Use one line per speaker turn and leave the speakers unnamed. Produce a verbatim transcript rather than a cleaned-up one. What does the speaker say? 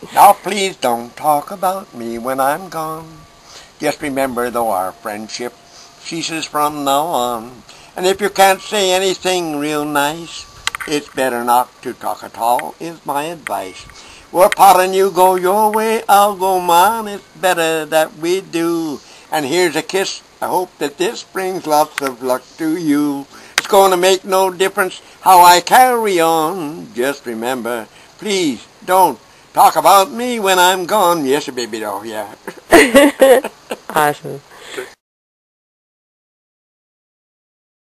Now please don't talk about me when I'm gone. Just remember though our friendship ceases from now on. And if you can't say anything real nice, it's better not to talk at all, is my advice. Well, pardon, you go your way, I'll go mine. It's better that we do. And here's a kiss. I hope that this brings lots of luck to you. It's going to make no difference how I carry on. Just remember, please don't talk about me when I'm gone. Yes, baby doll, yeah.
Awesome.